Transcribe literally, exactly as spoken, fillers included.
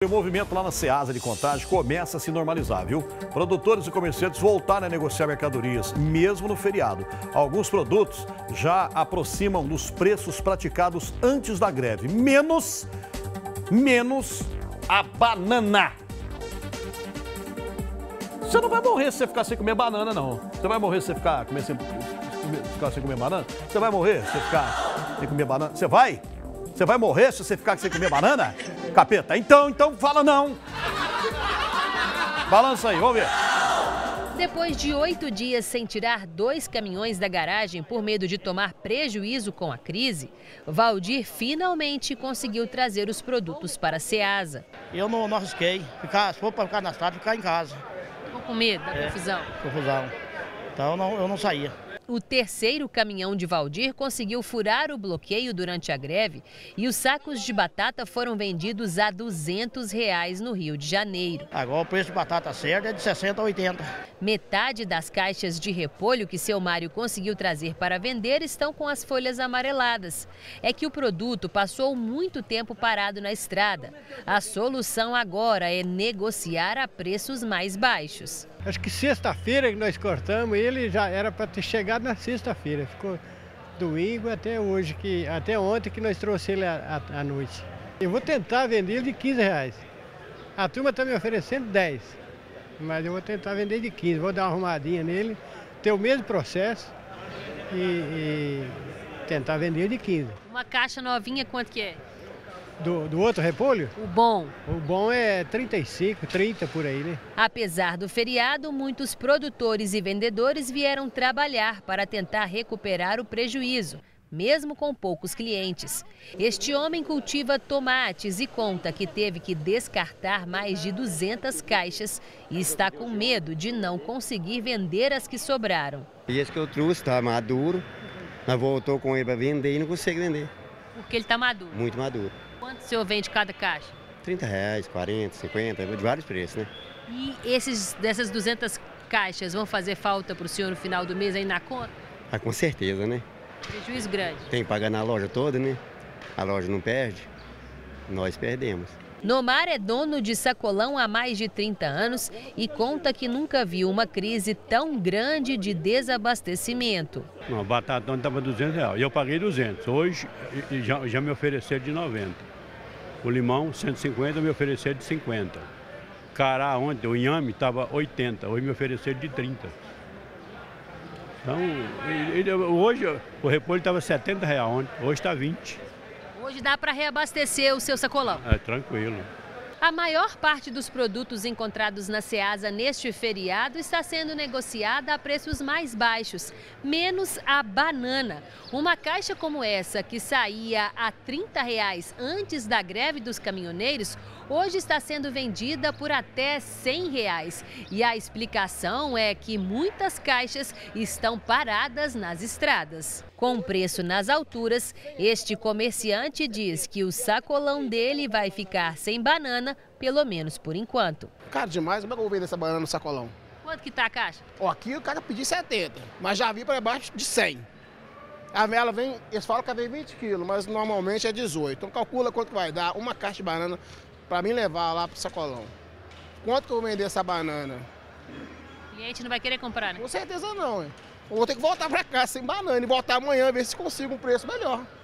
O movimento lá na Ceasa de Contagem começa a se normalizar, viu? Produtores e comerciantes voltaram a negociar mercadorias, mesmo no feriado. Alguns produtos já aproximam dos preços praticados antes da greve, menos, menos a banana. Você não vai morrer se você ficar sem comer banana, não. Você vai morrer se você ficar, comer sem, ficar sem comer banana? Você vai morrer se você ficar sem comer banana? Você vai? Você vai morrer se você ficar sem comer banana? Capeta, então, então fala não. Balança aí, vamos ver. Depois de oito dias sem tirar dois caminhões da garagem por medo de tomar prejuízo com a crise, Valdir finalmente conseguiu trazer os produtos para a Ceasa. Eu não, não arrisquei. Ficar, se for para ficar na estrada, ficar em casa. Ficou com medo da é, confusão? Confusão. Então eu não, eu não saía. O terceiro caminhão de Valdir conseguiu furar o bloqueio durante a greve e os sacos de batata foram vendidos a duzentos reais no Rio de Janeiro. Agora o preço de batata certa é de sessenta a oitenta. Metade das caixas de repolho que seu Mário conseguiu trazer para vender estão com as folhas amareladas. É que o produto passou muito tempo parado na estrada. A solução agora é negociar a preços mais baixos. Acho que sexta-feira que nós cortamos, ele já era para ter chegado na sexta-feira. Ficou domingo até hoje, que, até ontem que nós trouxemos ele à, à noite. Eu vou tentar vender ele de quinze reais. A turma está me oferecendo dez, mas eu vou tentar vender de quinze. Vou dar uma arrumadinha nele, ter o mesmo processo e, e tentar vender de quinze. Uma caixa novinha, quanto que é? Do, do outro repolho? O bom. O bom é trinta e cinco, trinta por aí, né? Apesar do feriado, muitos produtores e vendedores vieram trabalhar para tentar recuperar o prejuízo, mesmo com poucos clientes. Este homem cultiva tomates e conta que teve que descartar mais de duzentas caixas e está com medo de não conseguir vender as que sobraram. E esse que eu trouxe está maduro, mas voltou com ele para vender e não consegue vender. Porque ele está maduro? Muito maduro. Quanto o senhor vende cada caixa? trinta reais, quarenta, cinquenta, de vários preços, né? E esses, dessas duzentas caixas vão fazer falta para o senhor no final do mês aí na conta? Ah, com certeza, né? Prejuízo grande. Tem que pagar na loja toda, né? A loja não perde, nós perdemos. Nomar é dono de sacolão há mais de trinta anos e conta que nunca viu uma crise tão grande de desabastecimento. Não, a batata estava duzentos reais e eu paguei duzentos. Hoje já, já me ofereceram de noventa. O limão, cento e cinquenta, me ofereceram de cinquenta. Cará ontem, o inhame estava oitenta, hoje me ofereceram de trinta. Então, ele, hoje o repolho estava setenta reais ontem, hoje está vinte. Hoje dá para reabastecer o seu sacolão? É, tranquilo. A maior parte dos produtos encontrados na Ceasa neste feriado está sendo negociada a preços mais baixos, menos a banana. Uma caixa como essa, que saía a trinta reais antes da greve dos caminhoneiros, hoje está sendo vendida por até cem reais. E a explicação é que muitas caixas estão paradas nas estradas. Com preço nas alturas, este comerciante diz que o sacolão dele vai ficar sem banana, pelo menos por enquanto. Caro demais, como é que eu vou vender essa banana no sacolão? Quanto que tá a caixa? Ó, aqui o cara pediu setenta, mas já vi para baixo de cem. A vela vem, eles falam que vem vinte quilos, mas normalmente é dezoito. Então calcula quanto que vai dar uma caixa de banana para mim levar lá pro sacolão. Quanto que eu vou vender essa banana? O cliente não vai querer comprar, né? Com certeza não, hein? Eu vou ter que voltar para casa sem banana e voltar amanhã ver se consigo um preço melhor.